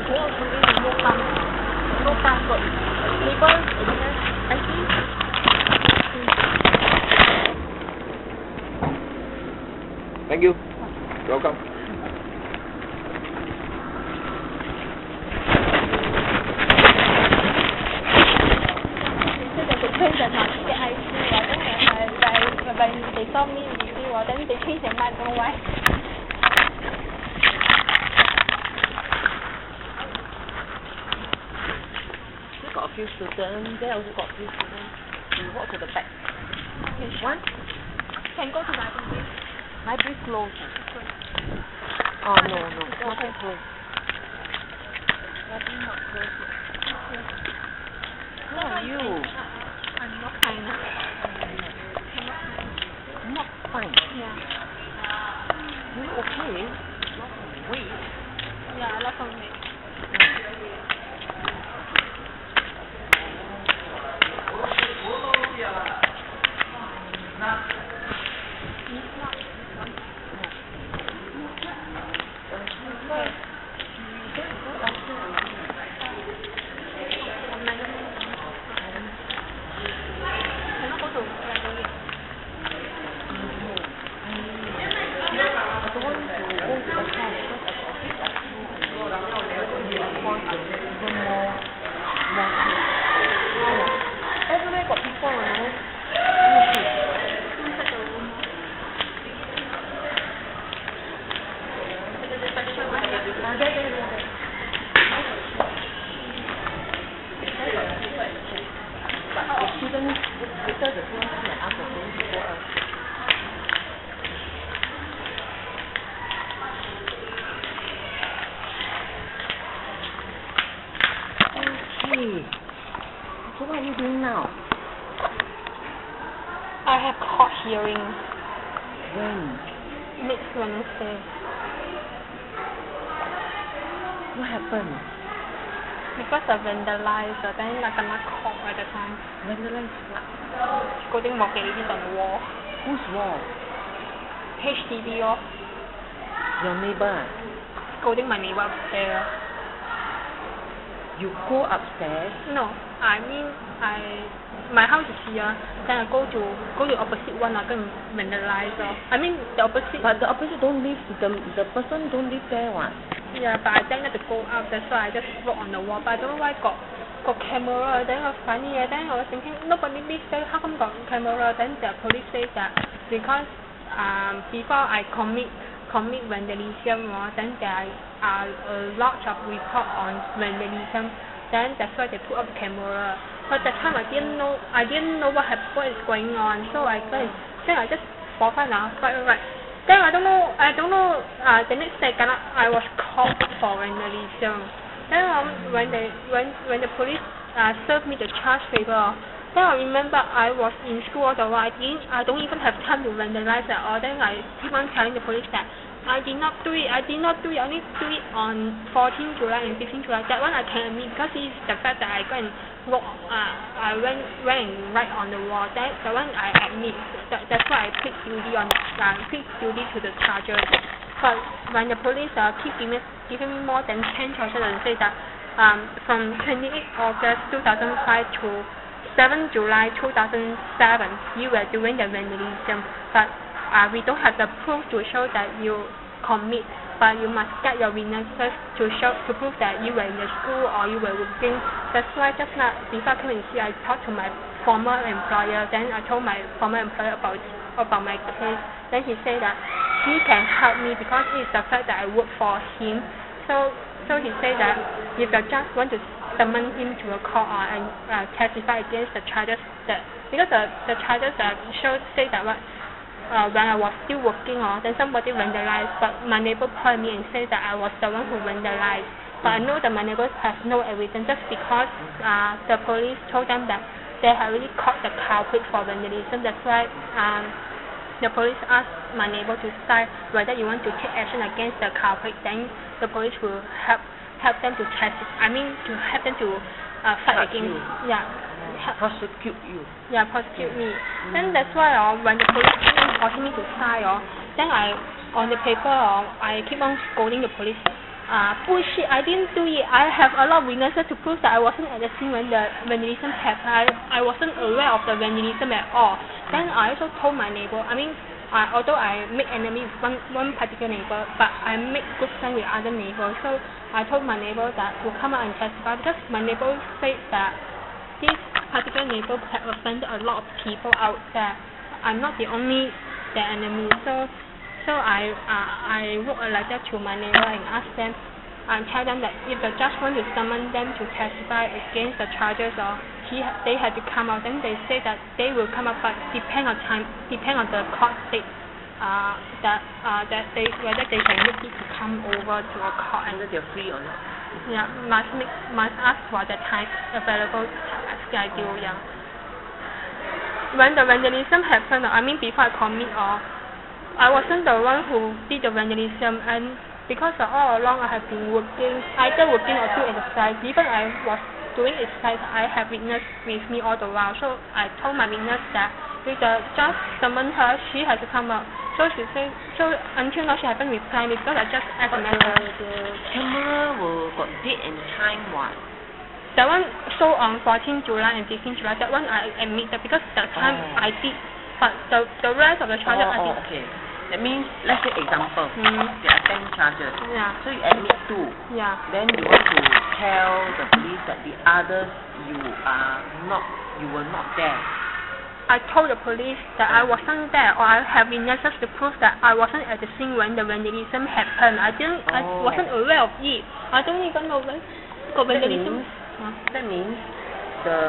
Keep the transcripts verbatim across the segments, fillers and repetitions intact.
没有曾经有过单，有过单过。People in here, I think. Thank you. Welcome. Change the I C, then when they saw me review, then they change their mind, don't know why. We got a few students, there also got a few students. We walk to the back. Which one? Can go to library. Library closed. Oh no, no, it's not closed. Library not closed. Who are you? I'm not fine. Not fine. Yeah. You okay? Lots of weight. Yeah, lots of weight. Everywhere got people, you know. But the students, later the students come and ask the students to go out. Okay. So what are you doing now? I have court hearing When? next Wednesday. What happened? Because I vandalized, then I cannot court at the time. Vandalized what? Scolding mortgages on the wall. Whose wall? H D B off. Your neighbor. Scolding my neighbor upstairs. You go upstairs. No, I mean I my house is here. Then I go to go to opposite one. I go and vandalize. Uh. I mean the opposite. But the opposite don't live. The the person don't live there, what? Yeah, but I dare not to go out. That's why I just wrote on the wall. But I don't know why got got camera. Then I find it. Then I was thinking nobody lives there. How come got camera? Then the police say that because um before I commit commit vandalism, uh, then there are a lot of report on vandalism. Then that's why they put up camera. But that time I didn't know I didn't know what hap- what is going on. So I go and then I just for fun now. Right, right. Then I don't know I don't know. Uh, the next day cannot, I was called for vandalism. Then um, when they when when the police uh, served me the charge paper, then I remember I was in school all the while. I didn't I don't even have time to vandalize at all. Then I keep on telling the police that I did not do it. I did not do it. I only do it on fourteenth July and fifteenth July. That one I can admit because it's the fact that I go and wrote, uh, I went, went and write on the wall. That the one I admit. That, that's why I plead guilty on uh, plead guilty to the charges. But when the police uh, keep giving, giving me more than ten charges and say that um, from twenty-eighth August two thousand five to seventh July two thousand seven, you were doing the vandalism, but uh, we don't have the proof to show that you commit, but you must get your witnesses to show to prove that you were in the school or you were working. That's why just now before I came in here, I talked to my former employer. Then I told my former employer about about my case. Then he said that he can help me because it's the fact that I work for him. So so he said that if the judge want to summon him to a court uh, and uh, testify against the charges that because the the charges that show say that what uh, when I was still working uh, then somebody vandalized, but my neighbor called me and said that I was the one who vandalized. But I know that my neighbors have no evidence just because uh, the police told them that they have already caught the culprit for vandalism. That's why um, the police asked my neighbor to decide whether you want to take action against the culprit. Then the police will help help them to test. I mean to help them to uh, fight Charge against. you. Yeah. Prosecute you. Yeah, prosecute me. Mm. Then that's why uh, when the police keep on forcing me to sign, uh, then I on the paper uh, I keep on scolding the police uh, bullshit, I didn't do it. I have a lot of witnesses to prove that I wasn't at the scene when the vandalism happened. I, I wasn't aware of the vandalism at all. Then I also told my neighbor, I mean, uh, although I make enemy with one, one particular neighbor, but I make good friends with other neighbors. So I told my neighbor that to come out and testify because my neighbor said that this particular neighbor had offended a lot of people out there. I'm not the only the enemy. So so I uh, I wrote a letter to my neighbor and asked them and tell them that if the judge wants to summon them to testify against the charges or he they had to come out, then they say that they will come out, but depend on time depend on the court date uh, that uh, that they whether they can make it to come over to a court and whether they're free or not. Yeah, must make must ask for the time available schedule. Yeah. When the vandalism happened, I mean before I commit or I wasn't the one who did the vandalism, and because all along I have been working, either working or doing exercise. Even I was doing exercise, I have witness with me all the while. So I told my witness that if the judge summon her, she has to come out. So she said, so until now she hasn't replied me because I just asked but her. The, the camera will got date and time what? That one show on fourteenth July and fifteenth July. That one I admitted because that time oh. I did, but the the rest of the charges oh, I did. Oh, okay. That means, let's say example, mm. there are ten charges. Yeah. So you admit two. Yeah. Then you want to tell the police that the others you are not, you were not there. I told the police that I wasn't there, or I have witnesses to prove that I wasn't at the scene when the vandalism happened. I didn't, oh. I wasn't aware of it. I don't even know when the vandalism. That means, that means the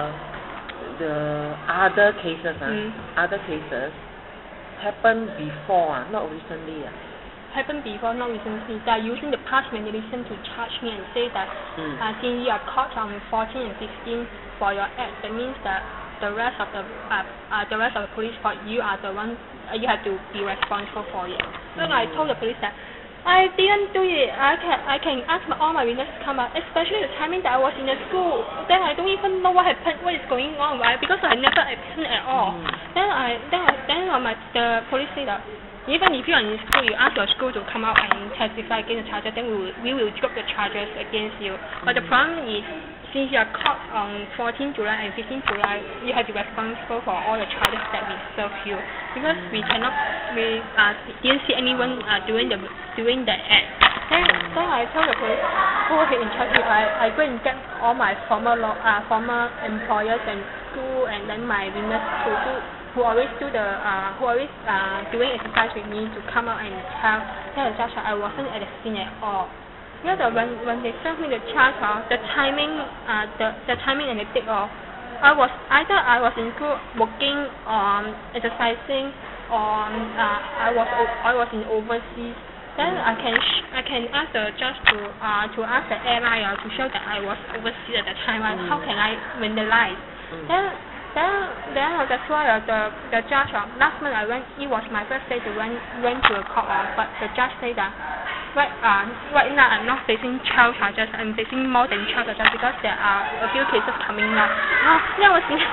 the other cases, uh, mm. other cases happened before, uh, not recently. Uh. Happened before, not recently. They are using the past vandalism to charge me and say that mm. uh, since you are caught on fourteen and fifteen for your act, that means that the rest of the uh, uh, the rest of the police force, you are the one uh, you have to be responsible for it. So mm. I told the police that I didn't do it. I can I can ask my, all my witnesses to come out, especially the timing that I was in the school. Then I don't even know what happened, what is going on, right? Because I never attended at all. Mm. Then I then I, then my the police say that even if you are in school, you ask your school to come out and testify against the charges, then we will, we will drop the charges against you. Mm. But the problem is, since you are caught on fourteenth July and fifteenth July, you have to be responsible for all the charges that we serve you. Because we cannot, we uh, didn't see anyone uh, doing the doing the act. Then, then I told the police who was in charge. I, I go and get all my former law, uh, former employers and school, and then my witness who do, who always do the uh, who always uh, doing exercise with me to come out and tell tell the judge that I wasn't at the scene at all. You know, when when they served me the charge, uh, the timing, uh, the the timing and the date, uh, I was either I was in school working on exercising, or uh, I was I was in overseas. Then I can sh I can ask the judge to uh to ask the airline uh, to show that I was overseas at the time. Uh, how can I vandalize? Then then then uh, that's why uh, the the judge uh, last month I went. It was my first day to went went to a court, uh, but the judge said that. Right, uh, right now I'm not facing child charges, I'm facing more than child charges because there are a few cases coming up. Oh, then I was thinking,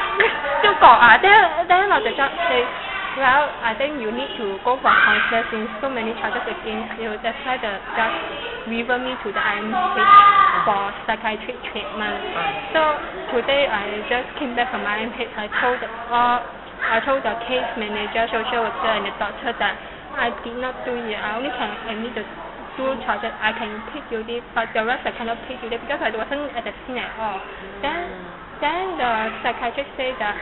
still got, uh, then, then uh, the judge said, well, I think you need to go for counsel since so many charges against you. That's why the judge referred me to the I M H for psychiatric treatment. So today I just came back from I M H. I told the, uh, I told the case manager, social worker, and the doctor that I did not do it. I only can admit the two charges. I can plead guilty, but the rest I cannot plead guilty because I wasn't at the scene at all. Then, then the psychiatrist said that,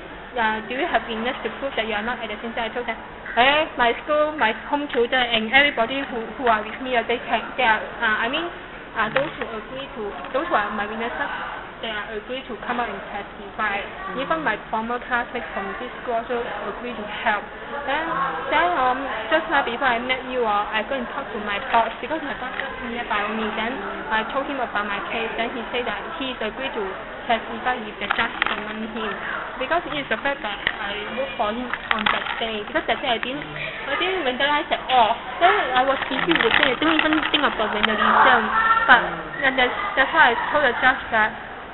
uh, do you have witness to prove that you are not at the scene? So I told them, hey, my school, my home tutor, and everybody who who are with me, uh, they can, they are, uh, I mean, uh, those who agree to, those who are my witnesses, they are agree to come out and testify. Mm. Even my former classmates from this school also agree to help. Then, then um, just now before I met you, uh, I go and talk to my boss because my boss is nearby me. Then I told him about my case. Then he said that he is agreed to testify if the judge summon him. Because it is the fact that I worked for him on that day. Because that day I didn't, I didn't vandalize at all. Then I was busy working. I didn't even think about vandalism. But and that's, that's why I told the judge that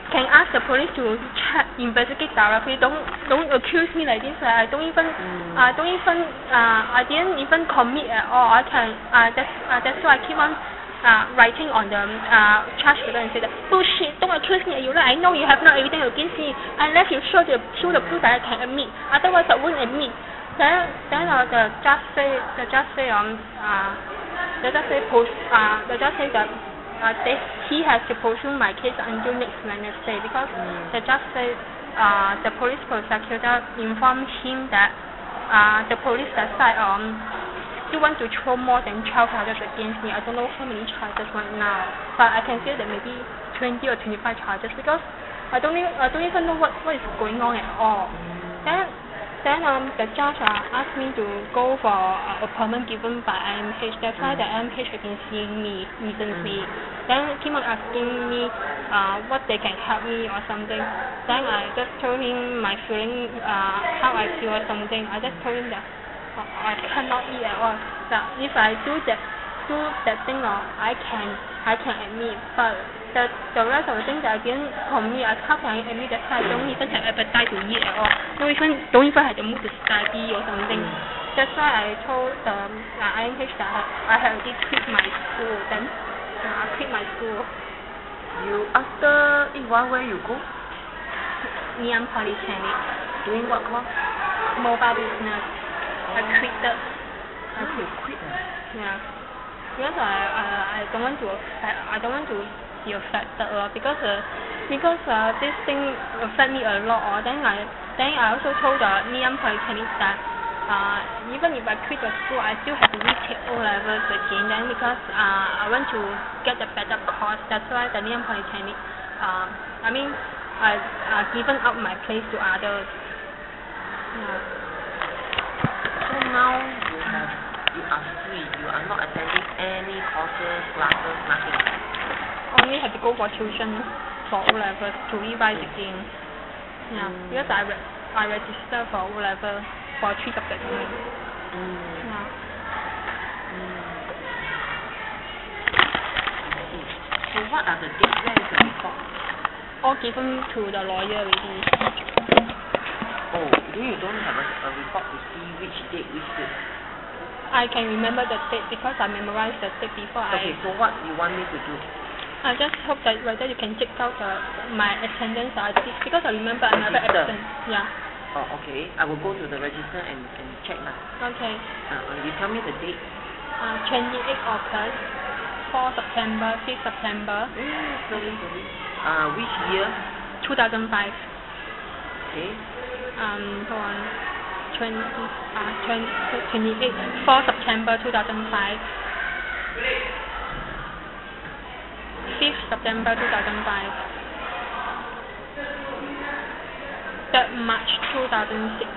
can ask the police to check, investigate directly. Don't don't accuse me like this. I don't even Mm. I don't even uh, I didn't even commit at all. I can uh, that's uh, that's why I keep on uh, writing on the uh, charge paper and say that bullshit. Don't accuse me. You know I know you have no evidence against me unless you show the show the proof that I can admit. Otherwise I won't admit. Then then uh, the judge say the judge say um uh the judge say post uh the judge say that. Uh, they, he has to pursue my case until next Wednesday because Mm. the judge said uh, the police prosecutor informed him that uh, the police side um still want to throw more than twelve charges against me. I don't know how many charges right now, but I can say that maybe twenty or twenty-five charges because I don't even, I don't even know what, what is going on at all. Then then um the judge uh, asked me to go for uh, appointment given by I M H. That's why the I M H has been seeing me recently. Then keep on asking me uh, what they can help me or something. Then I just told him my feeling, uh, how I feel or something. I just told him that uh, I cannot eat at all. That if I do that do that thing, or I can I can admit, but the the rest of the things that I didn't commit, I how can I admit that I don't even have appetite to eat at all. Don't even don't even have the mood to study or something. That's why I told the uh, I M H that I, I have already quit my school. Then uh, I quit my school. You after Iguan where you go? Ngee Polytechnic. Doing what course? Mobile business. I quit it. How you quit? ah? Yeah. Because I, I I don't want to affect, I don't want to be affected uh, because uh, because uh, this thing affect me a lot. Uh, then I then I also told the Ngee Polytechnic that uh, even if I quit the school, I still have to retake O levels again. Then because uh, I want to get a better course, that's why the Ngee Polytechnic. Uh, I mean I uh, given up my place to others. Yeah. So now you have you are free. You are not attending any courses, classes, nothing. Only have to go for tuition for O levels to revise again. Yeah, Mm. because I re- I register for O level for three subjects only. Mm. Yeah. Mm. I see. So what are the dates? Where is the report? All given to the lawyer already. Oh, you don't have a, a report to see which date, which date. I can remember the date because I memorized the date before Okay, I. so what you want me to do? I just hope that whether you can check out the, my attendance I did because I remember I never Register. absent. Yeah. Oh, okay. I will go to the register and, and check now. Okay. Uh, you tell me the date. Uh, twenty-eighth August, fourth September, fifth September, Mm, sorry, sorry. Uh, which year? two thousand five. Okay. Um, hold on. twenty, uh, twenty, twenty-eight, fourth September two thousand five. fifth September two thousand five. third March two thousand six.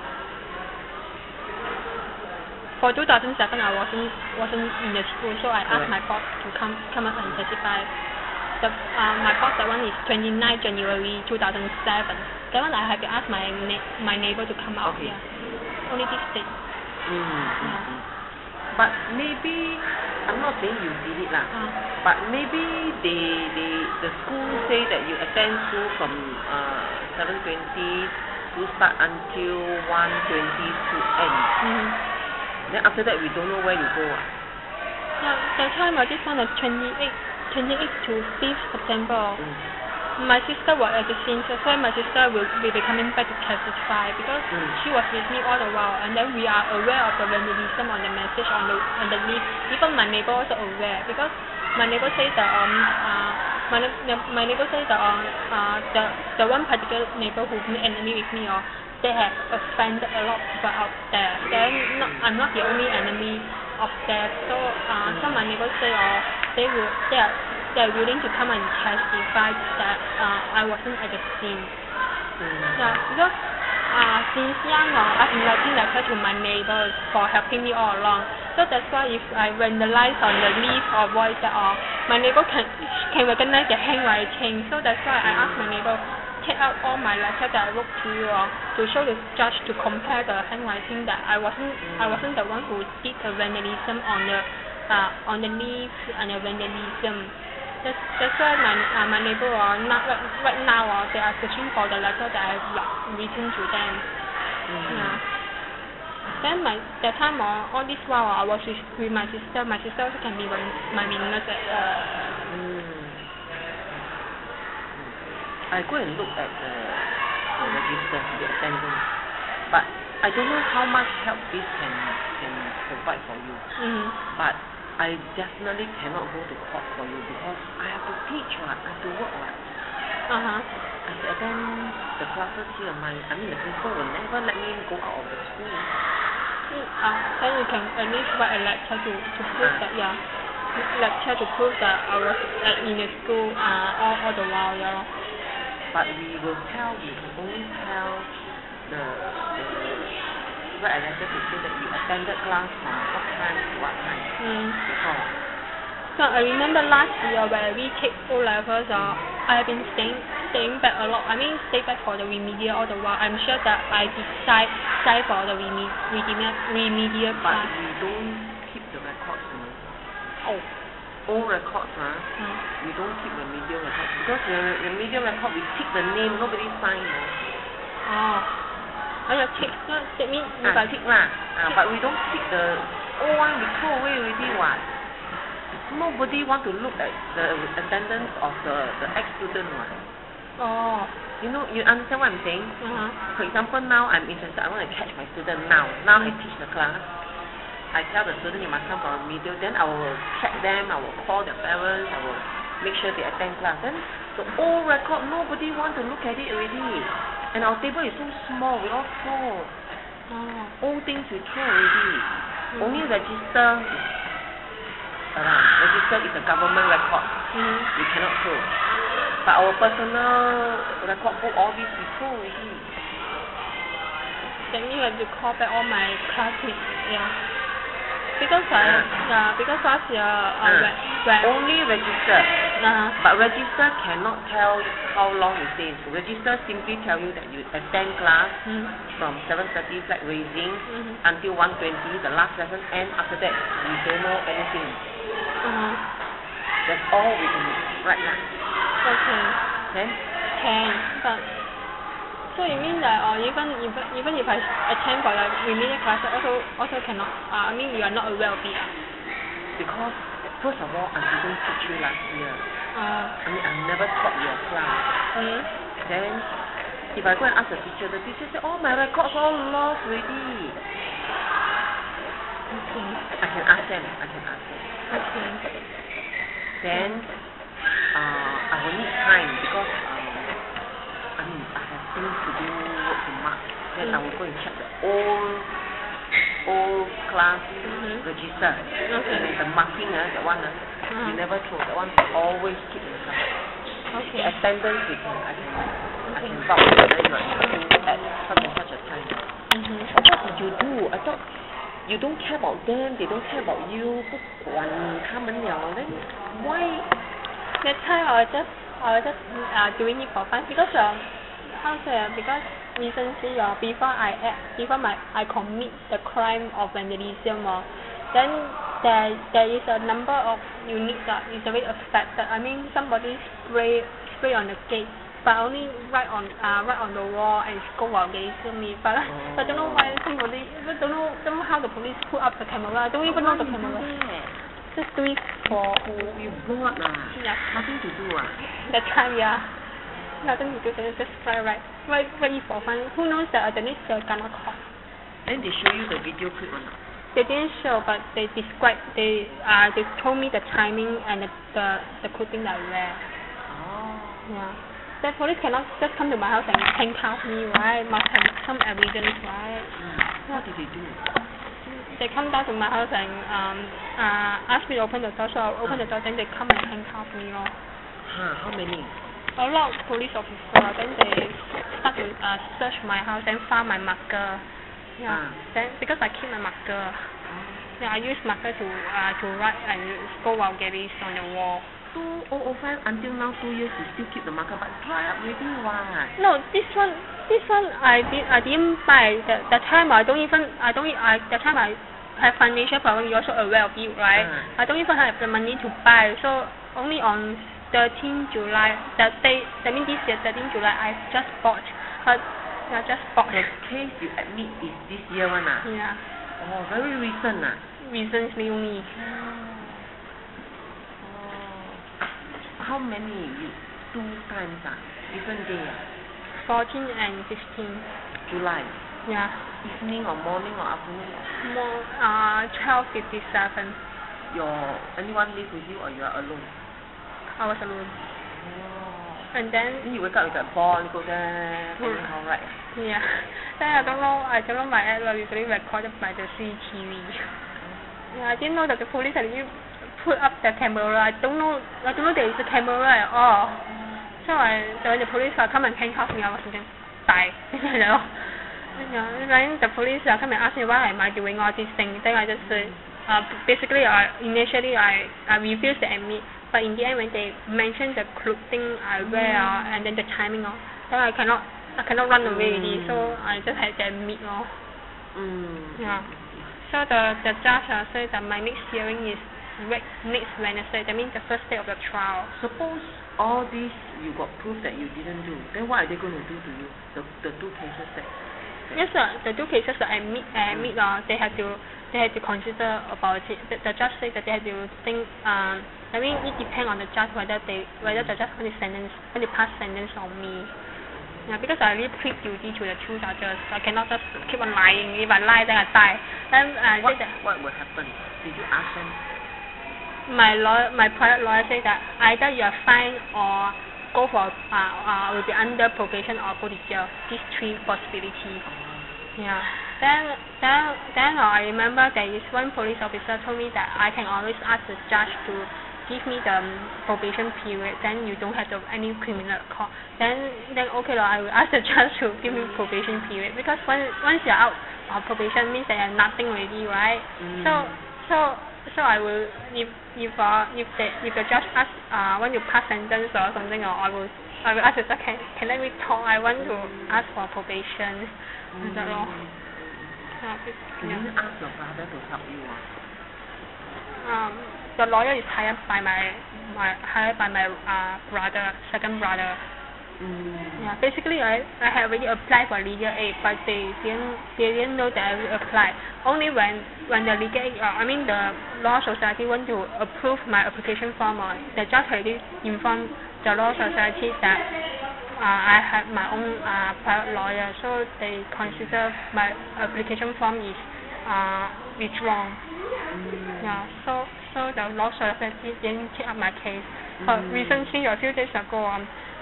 For two thousand seven, I wasn't wasn't in the school, so I asked my boss to come come up and testify. The uh, my boss, that one is twenty-ninth January two thousand seven. That one I have to ask my na- my neighbor to come out. Okay. Yeah. Only this date. Mm, mm, mm. But maybe I'm not saying you did it lah. Uh, But maybe they they the school say that you attend school from uh seven twenty to start until one twenty to end. mm. Then after that we don't know where you go. Ah. Yeah, the time of this one is twenty-eighth, twenty-eighth to fifth September. Mm. My sister was at the scene, so my sister will, will be coming back to testify because Mm. she was with me all the while, and then we are aware of the vandalism on the message on the on the list. Even my neighbor also aware because my neighbor says that um uh my ne- my neighbor says that um uh the the one particular neighbor who's enemy with me or they have offended a lot of people out there. Then not, I'm not the only enemy of that. So uh so my neighbor say uh they will they are they are willing to come and testify that uh I wasn't at the scene. Mm. Yeah, because uh, since young, uh, I've been writing letters to my neighbors for helping me all along. So that's why if I vandalize on the leaf or voice that uh, my neighbor can can recognize the handwriting. So that's why I asked my neighbor take out all my letters that I wrote to you uh, to show the judge to compare the handwriting that I wasn't I wasn't the one who did the vandalism on the uh, on the leaf and the vandalism. That's, that's why my uh, my neighbor uh, not, right, right now uh, they are searching for the letter that I've written to them. Mm. Yeah. Then my that time uh, all this while uh, I was with, with my sister. My sister also can be my, my witness. Uh, Mm. I go and look at the, the register, the attendance, but I don't know how much help this can can provide for you. mm. But I definitely cannot go to court for you because I have to teach what, I have to work what. Uh huh. I have to attend the classes here. My, I mean the principal will never let me go out of the school. Uh, then you can at least write a lecture to, to prove Uh. that, yeah. Lecture to prove that I was uh, in the school uh, all, all the while, yeah. But we will tell, we can only tell the, the write a letter to say that you attended class from what time to what time. Mm. Before. So I remember last year when we take O levels, uh, I have been staying staying back a lot. I mean, stay back for the remedial all the while. I'm sure that I decide decide for the reme remedial remedial But class. we don't keep the records, you know. Oh. All records, huh? Mm. We don't keep remedial records because the remedial record we tick the name, nobody sign, no. Oh. I will tick. No, that means if Ah, I tick lah. Ah, but we don't tick the old one. We throw away already, what? Nobody want to look at the attendance of the the ex-student, what? Oh. You know, you understand what I'm saying? Uh-huh. For example, now I'm interested. I want to catch my student now. Now I teach the class. I tell the student you must come for remedial. Then I will check them. I will call their parents. I will make sure they attend class. Then the old record, nobody want to look at it already. And our table is so small. We all throw. Oh. Old things we throw already. Mm. Only register is around. Register is a government record. Mm. We cannot throw. But our personal record book, all this we throw already. Then you have to call back all my classmates, yeah. Because I, uh. yeah, because last year, uh, Uh. when, when Only register. uh, But register cannot tell how long it stays. Register simply tell you that you attend class mm, from seven thirty flag raising mm-hmm. until one twenty, the last lesson, and after that we don't know anything. uh-huh. That's all we can write now. Okay, Then can, but, so you mean that, uh, even, even, even if I attend for the remedial class, also, also cannot, uh, I mean you are not aware of it, uh? because first of all I didn't teach you last year. Uh, I mean I never taught your class. mm, Then if I go and ask the teacher, the teacher say, oh my records all lost already. okay, I can ask them. I can ask them. okay, Then uh, I will need time because um, I mean I have things to do, work to mark. Then I will go and check the old old class Mhm. register. Okay. And the marking, uh, that one, uh, Mhm. we never throw. That one always keep in the class. okay, The attendance we can I can I okay, can vouch that you are in school at such and such a time. mm-hmm. What did you do? I thought you don't care about them, they don't care about you, 不管他们了 then why? That time I was just I was just uh, doing it for fun because uh, how to say uh, because recently uh, before I act, before my I commit the crime of vandalism uh, then there there is a number of units that is already affected. I mean somebody spray spray on the gate, but only right on uh, right on the wall and go while gazing me. But Oh. I don't know why somebody I don't know don't know how the police put up the camera. I don't even know the camera. Just do it for Oh, you bought ah? Yeah. Nothing to do ah? that time, yeah. Nothing to do, then just try right. Right, right for fun. Who knows that the next year gonna call. Then they show you the video clip or not? They didn't show, but they described. They uh they told me the timing and the the, the clothing that I wear. Oh. Yeah. The police cannot just come to my house and handcuff me, right? Must have some evidence, right? Mm. What did they do? They come down to my house and um uh ask me to open the door, so I open the door. Then they come and handcuff me, oh. Huh, how many? A lot of police officers. Then they start to uh, search my house, then find my marker. Yeah. Ah. Then because I keep my marker, Oh. yeah, I use marker to uh to write and score vulgarities on the wall. So oh, oh, fine, until now two years you still keep the marker, but dry up already what? No, this one, this one I did I didn't buy. The the time I don't even I don't I the time I have financial problem. You're also aware of it, right? Ah. I don't even have the money to buy. So only on thirteenth July, that day, that means this year, thirteenth July, I just bought. But I just bought. The case you admit is this year one ah? Yeah. Oh, very recent ah? Recently only. How many? You, two times ah? Different day ah? fourteen and fifteen. July? Yeah. Evening or morning or afternoon? More, uh, twelve fifty-seven. Your, anyone live with you or you are alone? I was alone. Oh. And then... Then you wake up with a ball and go there, Mm. anyhow, right? Yeah. Then I don't know, I don't know my ad was usually recorded by the C C T V. Yeah, I didn't know that the police had really put up the camera. I don't know, I don't know there is a camera at all. So I, so when the police uh, come and handcuff me, I was thinking, die, you know. Yeah, then the police uh, come and ask me why am I doing all these things. Then I just say, uh, basically, I initially I, I refused to admit, but in the end when they mentioned the clothing I wear uh, and then the timing, uh, then I cannot I cannot run away already. So I just had to admit. Uh. Mm. Yeah. So the the judge uh, said that my next hearing is next Wednesday. That means the first day of the trial. Suppose all this you got proof that you didn't do, then what are they going to do to you? The the two cases that. Yes, sir. The two cases that I admit, I admit, uh, they had to, they had to consider about it. The, the judge said that they had to think. Um, I mean, it depends on the judge whether they, whether the judge going to sentence, going to pass sentence on me. Yeah, because I really plead guilty to the two charges. I cannot just keep on lying. If I lie, then I die. Then I what, said that. What will happen? Did you ask them? My lawyer, my private lawyer said that either you are fined or go for uh, uh will be under probation or go to jail. These three possibilities. Yeah. Then then then uh, I remember there is one police officer told me that I can always ask the judge to give me the um, probation period. Then you don't have to any criminal court. Then then okay lah, I will ask the judge to give me probation period because once once you're out of probation means that you're nothing already, right? Mm. So so so I will if if uh if the if the judge ask uh want to pass sentence or something, or I will I will ask the judge can can let me talk. I want to ask for probation. Mm. Is that all? Uh, Can yeah. you ask your brother to help you? Uh? Um, the lawyer is hired by my my hired by my uh brother, second brother. Mm. Yeah, basically I I had already applied for legal aid, but they didn't they didn't know that I will apply. Only when when the legal aid, uh, I mean the law society want to approve my application form, uh, the judge already informed the law society that uh, I have my own uh, private lawyer, so they consider my application form is uh withdrawn. Mm. Yeah, so so the law society didn't take up my case. But Mm. recently, a few days ago, um.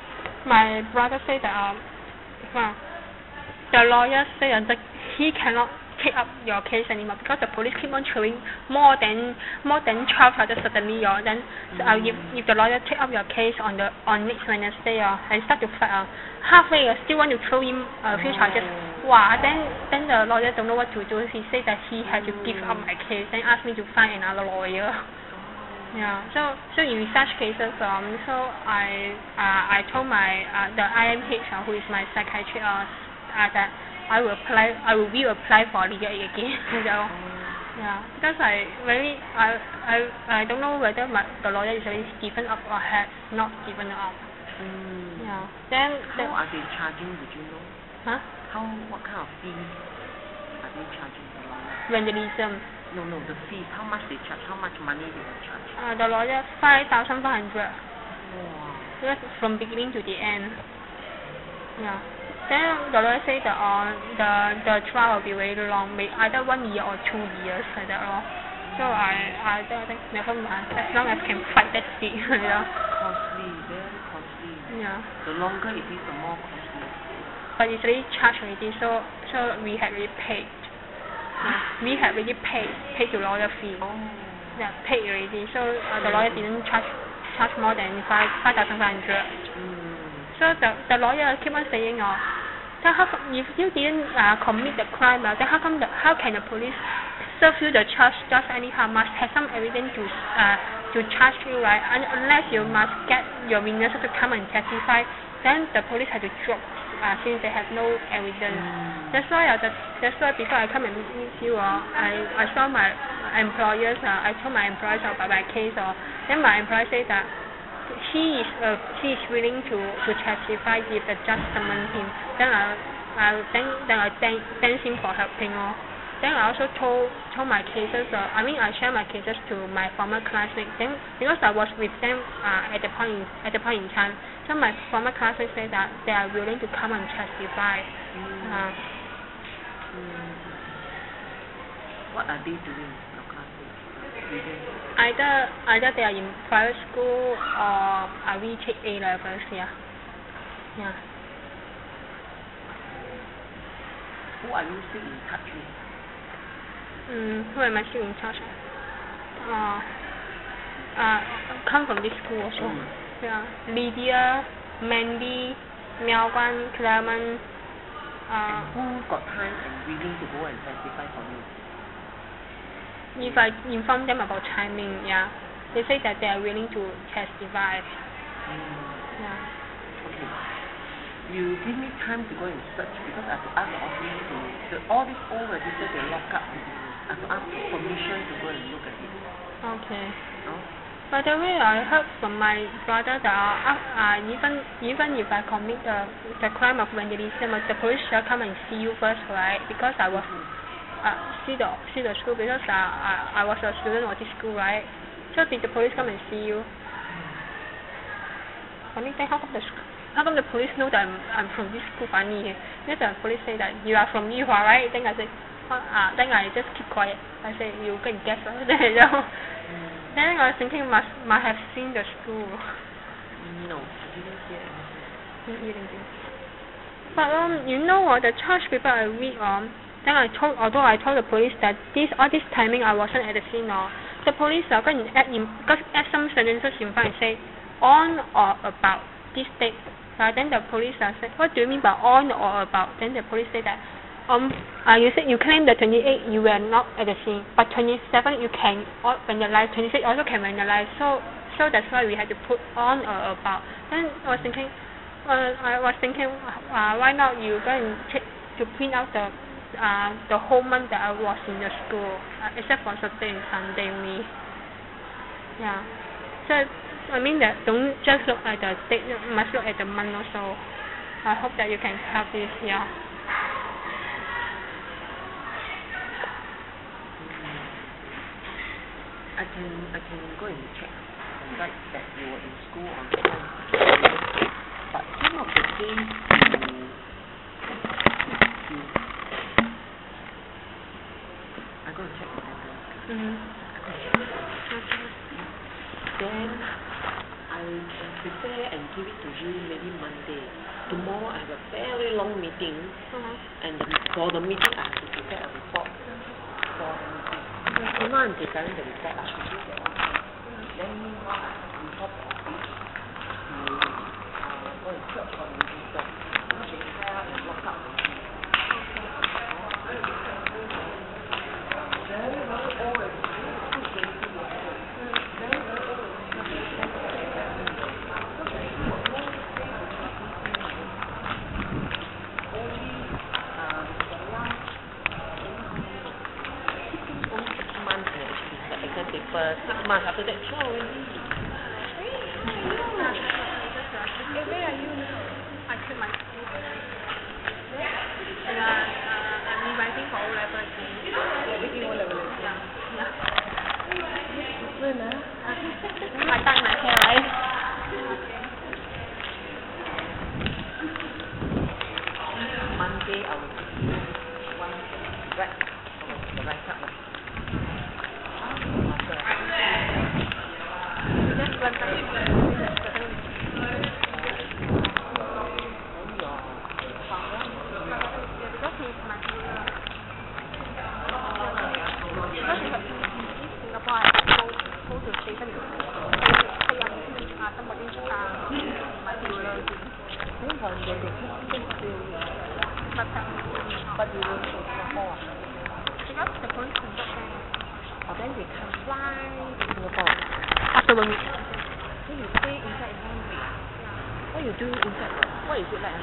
my brother said that um, well, the lawyer said that he cannot take up your case anymore because the police keep on throwing more than more than twelve charges suddenly. Uh, then uh, if if the lawyer take up your case on the on next Wednesday, uh, and start to fight, uh, halfway uh, still want to throw in a few charges. Wow, then then the lawyer don't know what to do. He said that he had to give up my case, then asked me to find another lawyer. Yeah, so so in such cases, um, so I uh, I told my uh, the I M H uh, who is my psychiatrist uh, uh, that I will apply I will reapply for legal aid again. You know, yeah, because I very I I I don't know whether my the lawyer is already given up or has not given up. Mm. Yeah, then the, how are they charging? Did you know? Huh? How what kind of fees are they charging the lawyer? Vandalism. No, no, the fees. How much they charge? How much money they will charge? Uh, the lawyer five thousand five hundred. Wow. That's from beginning to the end. Yeah. Then the lawyer say that uh, the the trial will be very long, maybe either one year or two years like that. Uh. So I I think never mind. As long as can fight, that's it. You know. Costly, very costly. Yeah. The longer it is, the more costly. But it's already charged already, so so we had already paid. Yeah. We had already paid paid the lawyer fee. Oh. Yeah, paid already. So uh, the lawyer didn't charge charge more than five five thousand five hundred. Mm. So the the lawyer keep on saying, oh, so how come if you didn't uh, commit the crime, uh, then how come the how can the police serve you the charge just anyhow? Must have some evidence to uh to charge you, right? Un- unless you must get your witnesses to come and testify, then the police have to drop uh, since they have no evidence. Mm. That's why uh, that, that's why before I come and meet you, uh, I I saw my employers. Uh, I told my employers about my case. Uh, then my employer said that he is uh, he is willing to, to testify if the judge summon him. Then I I then then I thank thank him for helping. Oh. Then I also told told my cases. Uh, I mean I share my cases to my former classmates. Then because I was with them uh, at the point in, at the point in time, so my former classmates said that they are willing to come and testify. Mm. Uh, Mm. What are they doing, your classmates? Reading? either either they are in private school or I will take A levels. Yeah. Yeah. Who are you still in touch with? Mm, who am I still in touch? Uh, uh, come from this school also. Mm. Yeah. Lydia, Mandy, Miao-Guan, Clement. Uh, Who got time and willing to go and testify for you? if I inform them about timing, yeah, they say that they are willing to testify. Mm. Yeah. Okay. You give me time to go and search because I have to ask the office to the, all these old registers they lock up. I have to ask for permission to go and look at it. Okay. No? By the way, I heard from my brother that uh, uh, even even if I commit the the crime of vandalism, uh, the police shall come and see you first, right? Because I was uh, see the see the school because uh, I I was a student of this school, right? So did the police come and see you? Funny thing, how come the sc- how come the police know that I'm I'm from this school? Funny. Then the police say that you are from Yihua, right? Then I say, uh, uh, then I just keep quiet. I say you go and guess, right? Then I know. Then I was thinking must must have seen the school. No, I didn't hear anything. You didn't think. But um, you know what, the charge paper I read um, then I told, although I told the police that this all this timing I wasn't at the scene, or the police are going to add in, because add some sentences in front and say on or about this date. But then the police are saying, what do you mean by on or about? Then the police say that um, uh, you said you claim that twenty-eight you were not at the scene, but twenty-seven you can vandalize, twenty-six also can vandalize. So so that's why we had to put on or about. Then I was thinking, uh, I was thinking, uh, why not you go and check to print out the uh, the whole month that I was in the school, uh, except for Saturday and Sunday only. Yeah. So I mean that don't just look at the date, must look at the month also. I hope that you can help this. Yeah. I can I can go and check and write that you were in school on time. But some of the days you, you I go and check the sentence. Mhm. Then I can prepare and give it to you maybe Monday. Tomorrow I have a very long meeting, Uh-huh. and the, for the meeting I have to prepare a report for the meeting. So now I'm preparing the report. I should do that one. Then meanwhile I report the office to uh, go and search for the register. They tear and lock up the meeting. Very, very old register. Very, very old paper, six months after that, show already. Where are you? I quit my school. And uh, uh, I'm revising for O level again. Making O level again? Yeah. Yeah. Different, huh? I dye my hair, right? Monday I will give you one right, the right up. Just one time. Because he's my tutor. Because in Singapore, I go, go to station to pay on uh, somebody uh, my tutor. Then when they take still, But, um, but you will to Singapore. because the police conduct them. Or then they come fly to Singapore. After one week. Then you stay inside in one week. What you do inside? What is it like?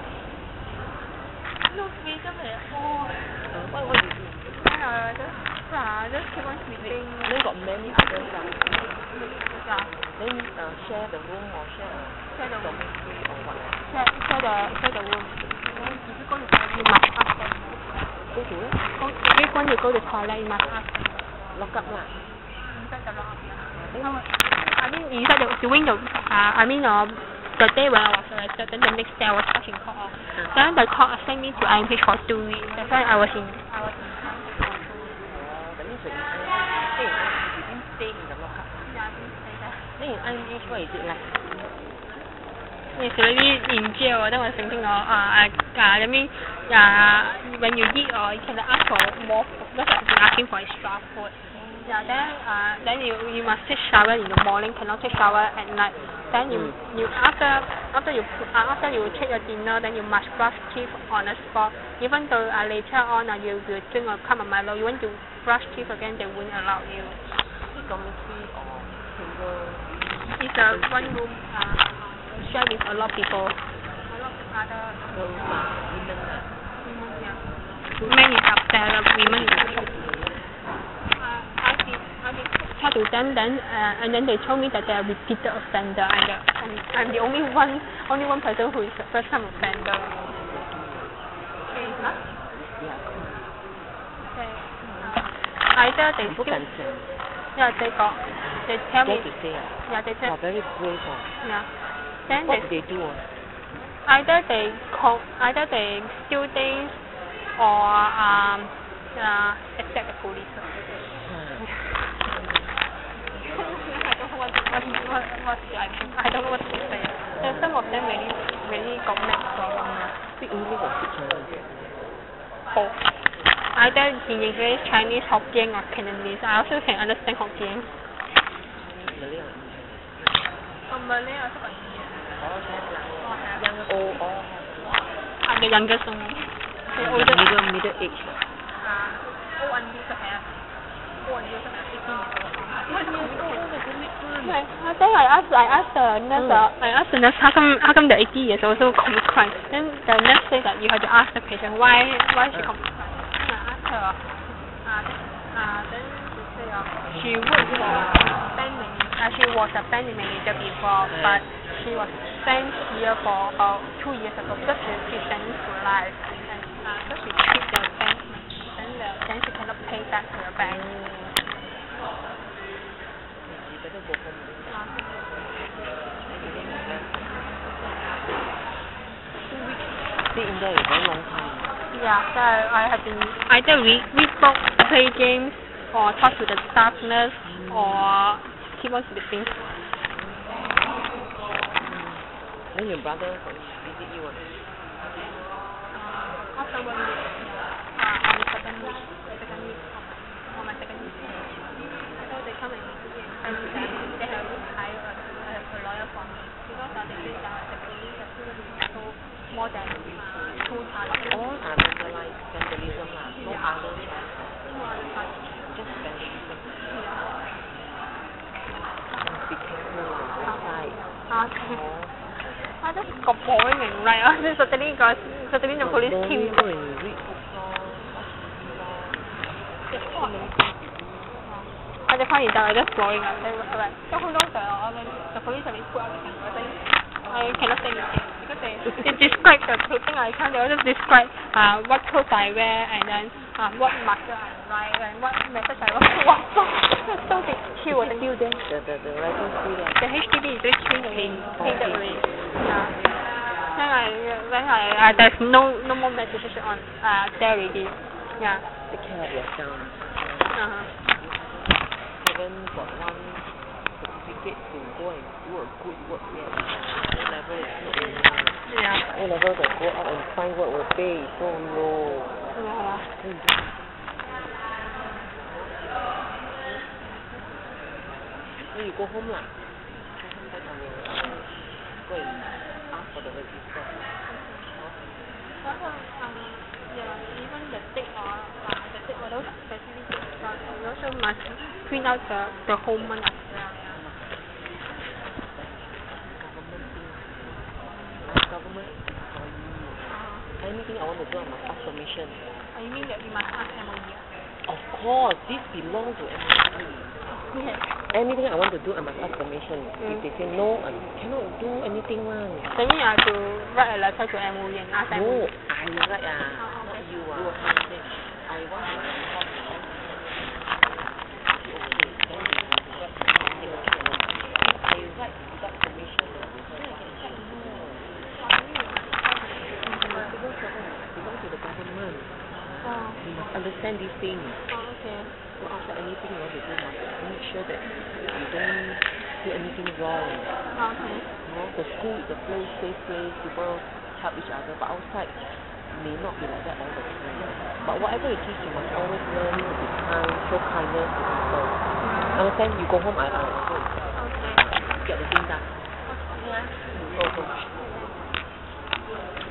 No, we just at home. Uh, what what you do? And uh, just Yeah, just keep on sleeping. Then got many others lah. Yeah. Then uh, share the room or share Share the room. dormitory or what? Share, share the share the room. Then if you go to toilet, you must ask them. Go to where? Go, if when you go to toilet, you must ask them. Lock up lah. Inside the lock up, yeah. I mean inside the during the uh, I mean uh, the day when I was arrested, then the next day I was stuck in court. Uh. Then the court sent me to I M H for two weeks. That's why I was in I was in I M H for two weeks. Oh, that means when you stay in I M H, you didn't stay in the lock up. Yeah, I didn't stay there. Then in I M H, what is it like? It's really in jail. Then I was thinking, uh, uh, uh, I mean, uh, when you eat, uh, you can ask for more food. Because I've been asking for extra food. Yeah, then uh, then you you must take shower in the morning, cannot take shower at night. Then you mm. you after after you uh, after you take your dinner, then you must brush teeth on the spot. Even though uh, later on uh, you will drink a cup of Milo, you want to brush teeth again, they won't allow you. Dormitory or single? It's a one room. Uh, share with a lot of people. A lot of other Girls, uh, women. Uh. women, yeah. Men is upstairs, women is upstairs. Talk to them, then uh, and then they told me that they are repeated offender, and uh, I'm, I'm the only one, only one person who is a first time offender. Okay, huh? Yeah. Okay. Uh, either they still, yeah, they got, they tell me, to say, uh, yeah, they tell, oh, very brave, uh. yeah. Then what they, they do? Uh? Either they call, either they steal things, or um, uh, attack the police. What, what, what, what I, I don't know what to say. Then some of them really, really got mad from uh, Speak English or speak Chinese? both. Either in English, Chinese, Hokkien, or Cantonese. I also can understand Hokkien. Malay or Oh, Malay also got Indian. all have lah. All have. Young, old, all have. I'm the youngest only. The The oldest. middle, middle age. Uh, old auntie also have. Old auntie also have. eighteen years old. One year old. Right. I think I asked I asked the nurse uh, I asked the nurse how come how come the eighty years old also commit crime. Then the nurse said that you have to ask the patient why why she commit crime. Then I asked her uh, then, uh, then she said uh, she worked for bank manager. Uh, she was a bank manager before, but she was sent here for about two years ago because she she sentenced to life and uh, so she quit the bank then the, then she cannot pay back to the bank. You better go home. Two weeks. Stay in there a very long time. Yeah, so I have been either read, read books, play games, or talk to the staff nurse, mm. or keep on sleeping. Mm. Then your brother visit you? Uh, after one week, yeah. Uh, on the second week, second week, on my second week. So they come and visit me and tell me that they have hired a, a, a lawyer for me because uh, they say that the police have proven to be so more than uh, two charges. All are vandalized, vandalism lah. No Yeah. others. No other charges. Just vandalism. Yeah. Be careful lah. Outside. Okay. I just got boring and right. I just suddenly got suddenly the police came. Go and read books lor. Watch T V lor. I just find it that I just boring. I say right. So who knows that uh, the police have been put out the thing. I think I cannot say anything because they, they describe the clothing I can't. They also describe uh, what clothes I wear and then uh, what marker I write and what message I write. Wow, so so they chill. It's still there. The the the writing still there. The H D B is very clean already. Painted already. Yeah. Then I then I uh, there's no no more messages on uh there already. Yeah. Take care of yourself. Uh huh. Haven't got one certificate to go and do a good work yet. O level is not enough. Yeah. O level to go out and find work will pay so low. Yeah. Mm. So you go home lah. Go home then I will uh, go and ask for the register. Also, um, yeah, even the tick or uh, the tick or those specific ticks, uh, you also must print out the the whole month as well. Government thing. Government employee. Uh-huh. Anything I want to do, I must ask permission. Uh, you mean that you must ask M O E? Of Of course, this belongs to M O E. Yes. Anything I want to do, I must ask permission. Mm. If they say no, I cannot do anything one. That means I have to write a letter to M O E and ask M O E. No, I write ah, Oh, not okay. you ah. I want to report to them. I write without permission. Then I can check no. Civil servant belongs to the government. Oh. You must understand these things. Oh, okay. So after anything you want to do, must make sure that you don't do anything wrong. Okay. You know, the school is a place, safe place, people help each other, but outside may not be like that all the time. But whatever you teach, you must always learn to be kind, show kindness to people. Understand? You go home, I I also Okay. get the thing done. Okay. Yeah. Go, go.